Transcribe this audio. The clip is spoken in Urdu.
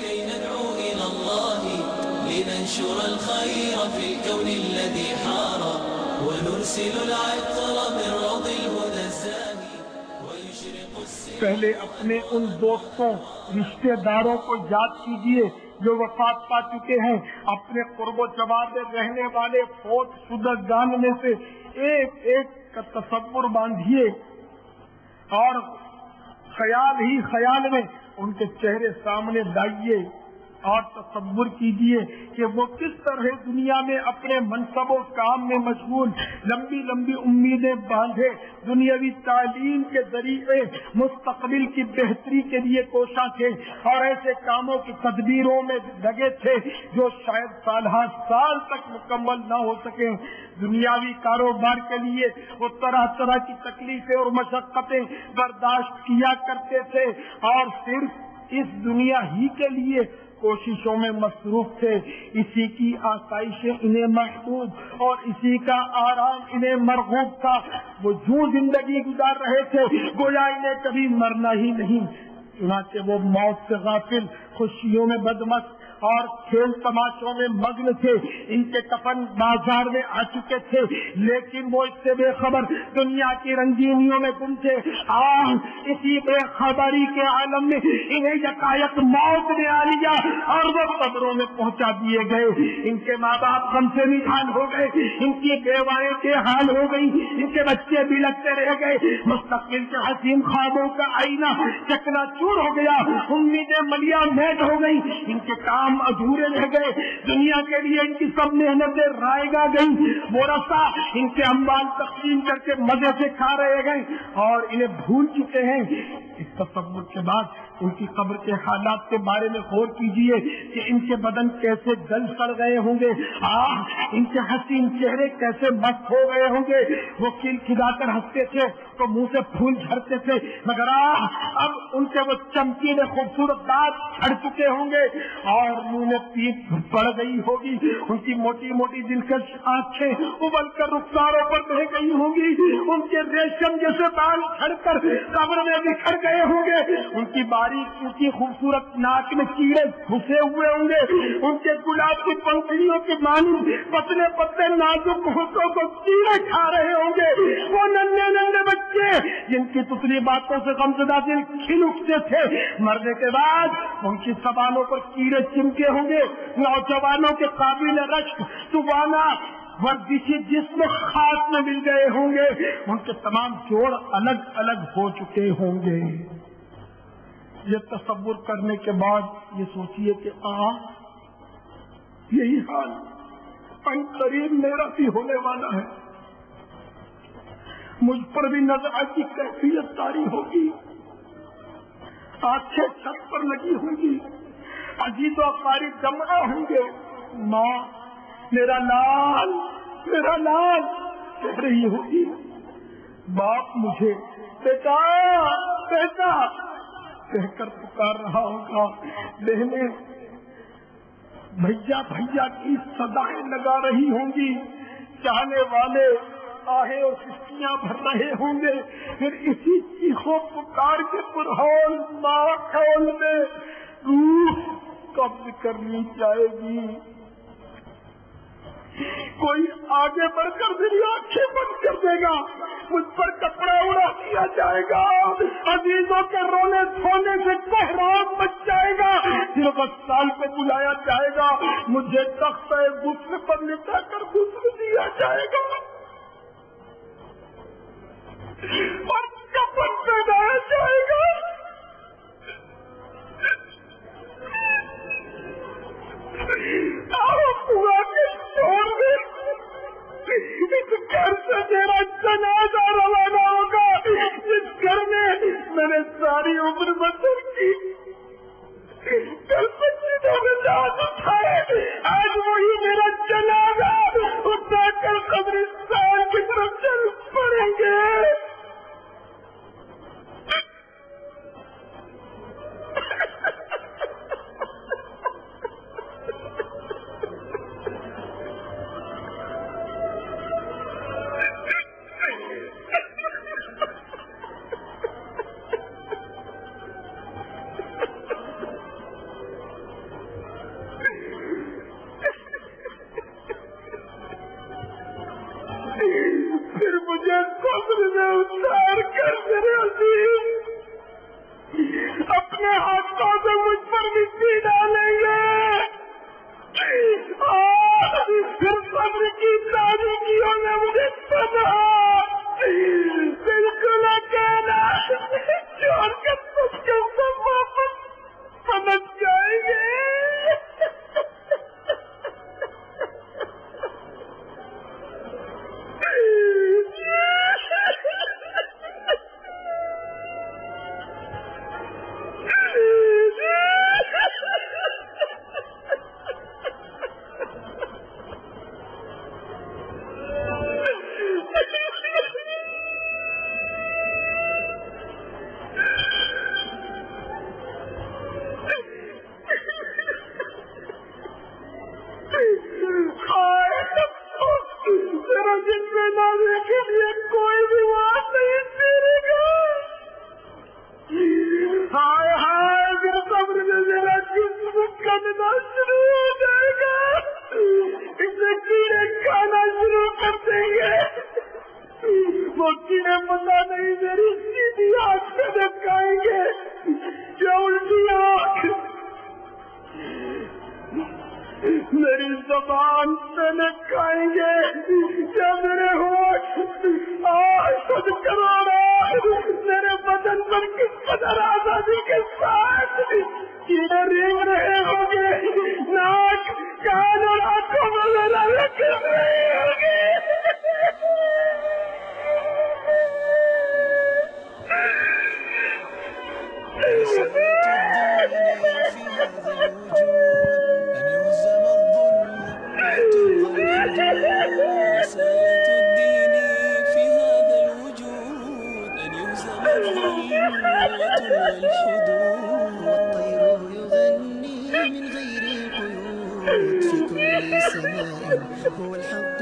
لكي ندعو إلى الله لننشر الخير في الكون الذي حار ونرسل العطر من روض الهدى الزاهي ويشرق السماء. پہلے اپنے ان دوستوں رشتہ داروں کو یاد کیجئے جو وفات پا چکے ہیں. اپنے قرب و جوار میں رہنے والے فوت شدہ جان میں سے ایک ایک کا تصور باندھیے اور خیال ہی خیال میں ان کے چہرے سامنے لائیے اور تصور کیجئے کہ وہ کس طرح دنیا میں اپنے منصب و کام میں مشغول لمبی لمبی امیدیں باندھے دنیاوی تعلیم کے ذریعے مستقبل کی بہتری کے لیے کوشاں تھے اور ایسے کاموں کی تدبیروں میں لگے تھے جو شاید سالہ سال تک مکمل نہ ہو سکے. دنیاوی کاروبار کے لیے وہ طرح طرح کی تکلیفیں اور مشقتیں برداشت کیا کرتے تھے اور صرف اس دنیا ہی کے لیے کوششوں میں مصروف تھے. اسی کی آسائشیں انہیں محبوب اور اسی کا آرام انہیں مرغوب تھا. وہ یوں زندگی گزار رہے تھے گویا انہیں کبھی مرنا ہی نہیں. چنانچہ وہ موت سے غافل خوشیوں میں بدمست اور کھیل تماشوں میں مگن تھے. ان کے کفن بازار میں آ چکے تھے لیکن وہ اس سے بے خبر دنیا کی رنگینیوں میں گم تھے. اسی بے خبری کے عالم میں انہیں یکایک موت نے آ لیا اور وہ قبروں میں پہنچا دیے گئے. ان کے ماں باپ غم سے نڈھال ہو گئے, ان کی بیوائیں بے حال ہو گئی, ان کے بچے بھی لگتے رہ گئے. مستقبل کے حسین خوابوں کا آئینہ چکنا چور ہو گیا, امیدیں ملیا میٹ ہو گئی, ان کے کام ادھورے رہ گئے. دنیا کے لیے ان کی سب محنتیں رائگاں گئیں. ورثہ ان کے اموال تقسیم کر کے مزے سے کھا رہے گئے اور انہیں بھول چکے ہیں. اس تصور کے بعد ان کی قبر کے حالات کے بارے میں غور کیجئے کہ ان کے بدن کیسے جل سڑ گئے ہوں گے, ان کے حسین چہرے کیسے مست ہو گئے ہوں گے. وہ کھلکھلا کر ہنستے تھے تو منہ سے پھول جھڑتے تھے مگر اب ان کے وہ چمکیلے خوبصورت دانت جھڑ چکے ہوں گے اور منہ میں پیٹ پڑ گئی ہوگی. ان کی موٹی موٹی دلکش آنکھیں ابل کر رخساروں پر بہ گئی ہوں گی. ان کے ریشم جیسے بال جھڑ کر قبر میں بکھر گئے ہوں گے. ان کی باریک اونچی خوبصورت ناک میں کیڑے گھسے ہوئے ہوں گے. ان کے گلاب کی پنکھڑیوں کے مانند پتلے پتلے نازک ہونٹوں کو کیڑے کھا رہے ہوں گے. وہ ننھے ننھے بچے جن کی تتلی باتوں سے غمزدہ دل کھل اٹھتے تھے مرنے کے بعد ان کی زبانوں پر کیڑے چمکے ہوں گے. نوجوانوں کے قابل رشک توانا ورزشی جسم خاص میں مل گئے ہوں گے. ان کے تمام جوڑ الگ الگ ہو چکے ہوں گے. یہ تصور کرنے کے بعد یہ سوچئے کہ یہی حال ان قریب میرا بھی ہونے والا ہے. مجھ پر بھی نظر کی کیفیت طاری ہوگی, آنکھیں چھت پر لگی ہوں گی, عزیز و اقارب جمع ہوں گے. ماں میرا لال کہہ رہی ہوگی. باپ مجھے بیٹا بیٹا کہہ کر پکار رہا ہوگا. بہنیں بھیا بھیا کی صدایں لگا رہی ہوں گی. چاہنے والے آہیں اور سسکیاں بھر رہے ہوں گے. پھر اسی چیخوں پکار کے پرہول ماحول میں روح قبض کرنی چاہے گی. کوئی آگے بڑھ کر میری آنکھیں بند کر دے گا, مجھ پر کپڑا اڑا دیا جائے گا, عزیزوں کے رونے دھونے سے کوہرام مچ جائے گا, سال کو بلایا جائے گا, مجھے تخت غسل پر لٹا کر غسل دیا جائے گا اور کفن پہنایا جائے گا. اس گھر سے میرا جنازہ روانہ ہوگا, جس گھر میں میں نے ساری عمر بسر کی. کل مسجدوں میں جان اٹھائے, آج وہی میرا جنازہ اٹھا کر قبرستان کی طرف چل پڑیں گے. زبان سے لکھائیں گے یا میرے ہوش آج خود کروڑا میرے بدن پر کس قدر آزادی کے ساتھ کیڑے رینگ رہے ہوں گے، ناک کان اور آنکھوں میں میرا لگ رہے ہوں گے. رسالة الدين في هذا الوجود أن يهزم الظلم والحدود، والطير يغني من غير قيود في كل سماء، هو الحق